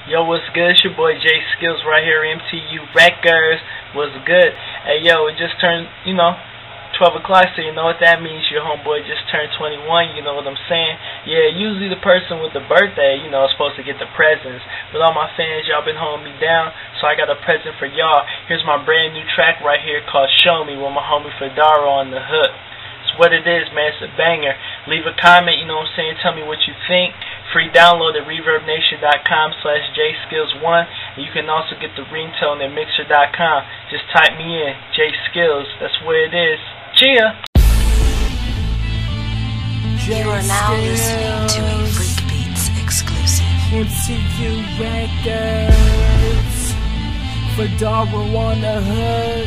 Yo, what's good? It's your boy J Skills right here, MTU Records. What's good? Hey, yo, it just turned, 12 o'clock, so you know what that means. Your homeboy just turned 21, you know what I'm saying? Yeah, usually the person with the birthday, is supposed to get the presents. But all my fans, y'all been holding me down, so I got a present for y'all. Here's my brand new track right here called Show Me with my homie Fedaro on the hook. It's what it is, man. It's a banger. Leave a comment, tell me what you think. Free download at ReverbNation.com/JSkills1. And you can also get the ringtone at Mixer.com. Just type me in, J Skills. That's where it is. Cheer! You are now listening to a Freak Beats exclusive. MTU Records. Fedaro on the hook.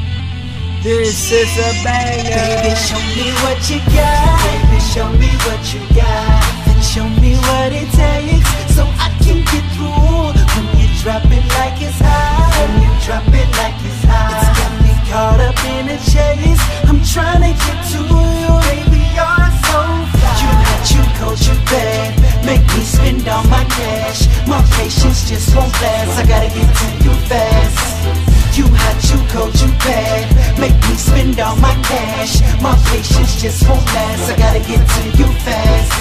This is a banger. Baby, show me what you got. Baby, show me what you got. And show me what it takes so I can get through. When you drop it like it's hot. When you drop it like it's hot. It's got me caught up in a chase. I'm trying to get to you. Baby, you're so fly. You hot, you cold, you bad. Make me spend all my cash. My patience just won't last. I gotta get to you fast. You hot, you cold, you bad. Make me spend all my cash. My patience just won't last. I gotta get to you fast.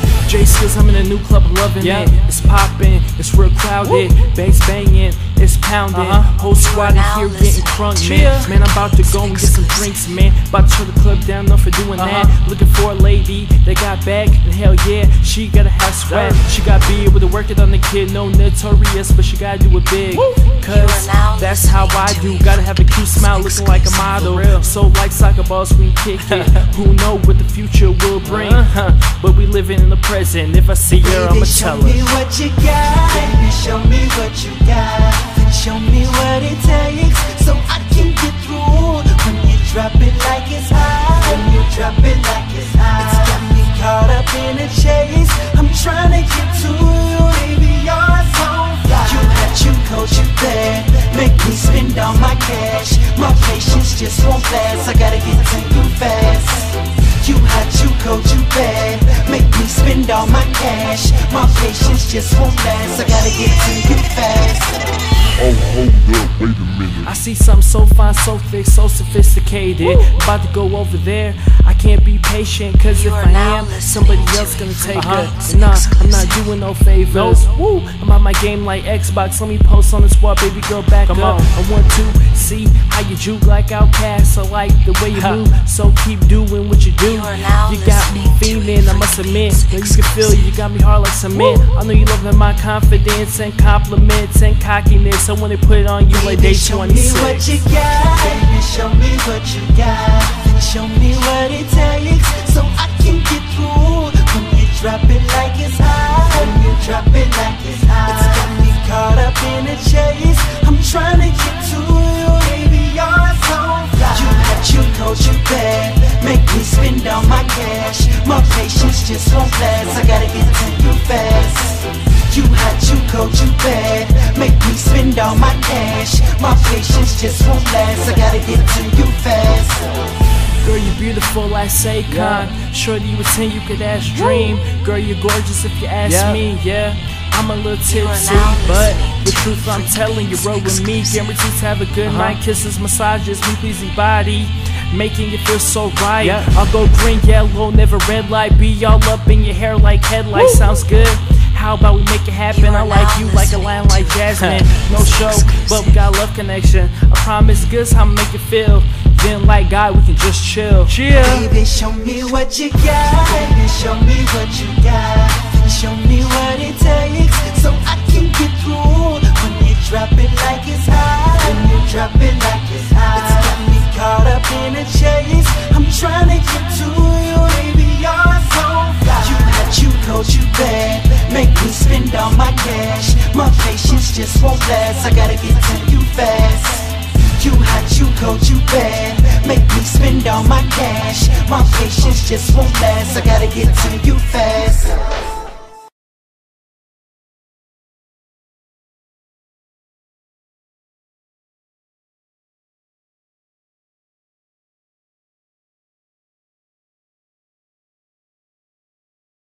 J Skills, I'm in a new club, I'm loving it. It's poppin', it's real crowded. Bass banging, it's pounding. Whole squad in here getting crunk, man. Man, I'm about to go and get some drinks, man. About to shut the club down, no for doing that. Looking for a lady that got back, and hell yeah, she gotta have sweat. She got beard with a work it on the kid, no notorious, but she gotta do it big. Cause that's how I do. Gotta have a cute smile, looking like a model. So like soccer balls, we can kick it. Who know what the future will bring? But we living in the present. If I see her, I'ma tell her. Show me what you got. Baby, show me what you got. Show me what it takes so I can get through. When you drop it like it's hot. When you drop it like it's hot. It's got me caught up in a chase. I'm trying to get to you. Baby, you're so fly. You hot, you cold, you bad. Make me spend all my cash. My patience just won't last. I gotta get to you fast. You hot, you cold, you bad. Make me spend all my cash. My patience just won't last. I gotta get to you fast. Oh, hold up, wait a minute. I see something so fine, so thick, so sophisticated. About to go over there. I can't be patient, cause if I am, somebody else gonna take her. Nah, I'm not doing no favors. Woo, I'm on my game like Xbox. Let me post on the spot, baby girl, back up. I want to see how you juke like Outcast. I like the way you move, so keep doing what you do. You got me feeling, I must admit. You can feel it, you got me hard like cement. I know you loving my confidence and compliments and cockiness. I wanna put it on you like day 26. Show me what you got. Baby, show me what you got. Show me what it takes so I can get through. When you drop it like it's hot. When you drop it like it's hot. It's got me caught up in a chase. I'm trying to get to you. Baby, you're so fly. You hot, you cold, you bad. Make me spend all my cash. My patience just won't last. I gotta get to you fast. You hot, you cold, you bad. Make me spend all my cash. My patience just won't last. I gotta get to you fast. Girl, you're beautiful, I say con. Shorty, you a 10, you could ask dream. Girl, you're gorgeous if you ask me, I'm a little tipsy, but the truth I'm telling you, roll with me. Guaranteed to have a good night. Kisses, massages, me pleasing body, making it feel so right. I'll go green, yellow, never red light. Be all up in your hair like headlights. Sounds good. How about we make it happen? I like you like a line like Jasmine. No show, but we got a love connection. I promise good how I make it feel. Then like God, we can just chill. Baby, show me what you got. Baby, show me what you got. Show me what it takes so I can get through. When you drop it like it's hot. When you drop it like it's hot. It's got me caught up in a chase. I'm trying to get to you. Baby, you're so fly. You hot, you cold, you bad. Make me spend all my cash. My patience just won't last. I gotta get to you fast. You hot, you cold, you bad. Make me spend all my cash. My patience just won't last. I gotta get to you fast.